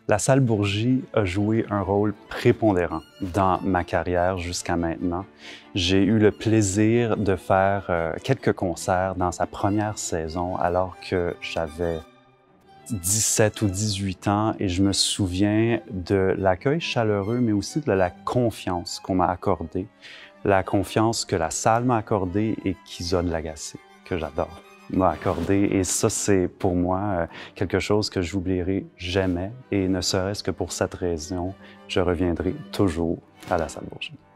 La salle Bourgie a joué un rôle prépondérant dans ma carrière jusqu'à maintenant. J'ai eu le plaisir de faire quelques concerts dans sa première saison alors que j'avais 17 ou 18 ans et je me souviens de l'accueil chaleureux, mais aussi de la confiance qu'on m'a accordée, la confiance que la salle m'a accordée et qu'Isa Lagacé, que j'adore, m'a accordée. Et ça, c'est pour moi quelque chose que j'oublierai jamais et ne serait-ce que pour cette raison, je reviendrai toujours à la salle Bourgie.